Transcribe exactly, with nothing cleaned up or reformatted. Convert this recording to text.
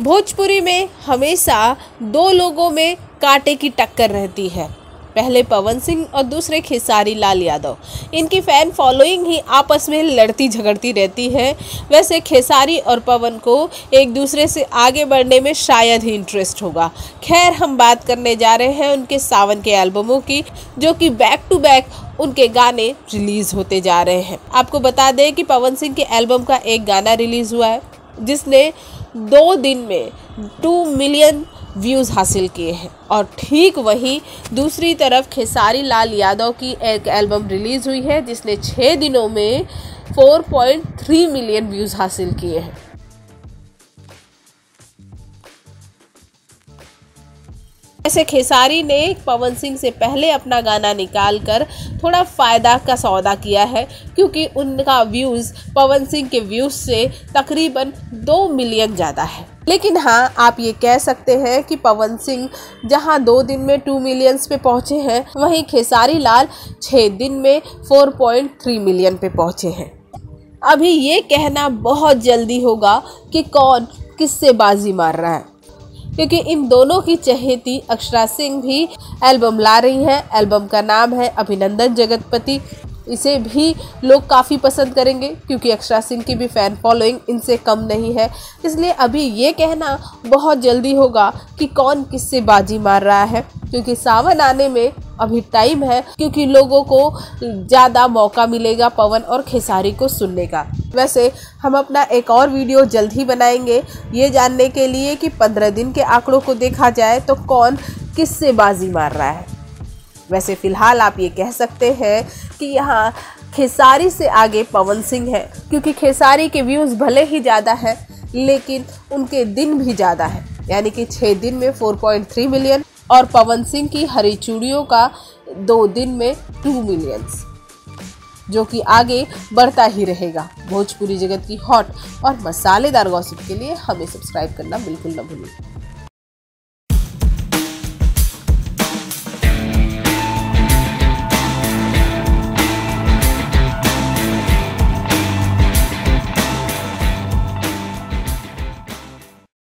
भोजपुरी में हमेशा दो लोगों में कांटे की टक्कर रहती है, पहले पवन सिंह और दूसरे खेसारी लाल यादव। इनकी फैन फॉलोइंग ही आपस में लड़ती झगड़ती रहती है। वैसे खेसारी और पवन को एक दूसरे से आगे बढ़ने में शायद ही इंटरेस्ट होगा। खैर, हम बात करने जा रहे हैं उनके सावन के एल्बमों की, जो कि बैक टू बैक उनके गाने रिलीज होते जा रहे हैं। आपको बता दें कि पवन सिंह के एल्बम का एक गाना रिलीज हुआ है जिसने दो दिन में टू मिलियन व्यूज़ हासिल किए हैं, और ठीक वहीं दूसरी तरफ खेसारी लाल यादव की एक एल्बम रिलीज़ हुई है जिसने छः दिनों में चार पॉइंट तीन मिलियन व्यूज़ हासिल किए हैं। ऐसे खेसारी ने पवन सिंह से पहले अपना गाना निकाल कर थोड़ा फ़ायदा का सौदा किया है, क्योंकि उनका व्यूज़ पवन सिंह के व्यूज़ से तकरीबन दो मिलियन ज़्यादा है। लेकिन हाँ, आप ये कह सकते हैं कि पवन सिंह जहाँ दो दिन में टू मिलियंस पे पहुँचे हैं, वहीं खेसारी लाल छः दिन में चार पॉइंट तीन मिलियन पे पहुँचे हैं। अभी ये कहना बहुत जल्दी होगा कि कौन किससे बाजी मार रहा है, क्योंकि इन दोनों की चहेती अक्षरा सिंह भी एल्बम ला रही हैं। एल्बम का नाम है अभिनंदन जगतपति। इसे भी लोग काफ़ी पसंद करेंगे, क्योंकि अक्षरा सिंह की भी फ़ैन फॉलोइंग इनसे कम नहीं है। इसलिए अभी ये कहना बहुत जल्दी होगा कि कौन किससे बाजी मार रहा है, क्योंकि सावन आने में अभी टाइम है, क्योंकि लोगों को ज़्यादा मौका मिलेगा पवन और खेसारी को सुनने का। वैसे हम अपना एक और वीडियो जल्द ही बनाएंगे ये जानने के लिए कि पंद्रह दिन के आंकड़ों को देखा जाए तो कौन किससे बाजी मार रहा है। वैसे फ़िलहाल आप ये कह सकते हैं कि यहाँ खेसारी से आगे पवन सिंह है, क्योंकि खेसारी के व्यूज़ भले ही ज़्यादा है लेकिन उनके दिन भी ज़्यादा है, यानी कि छः दिन में चार पॉइंट तीन मिलियन, और पवन सिंह की हरी चूड़ियों का दो दिन में दो मिलियंस, जो कि आगे बढ़ता ही रहेगा। भोजपुरी जगत की हॉट और मसालेदार गॉसिप के लिए हमें सब्सक्राइब करना बिल्कुल न भूलें।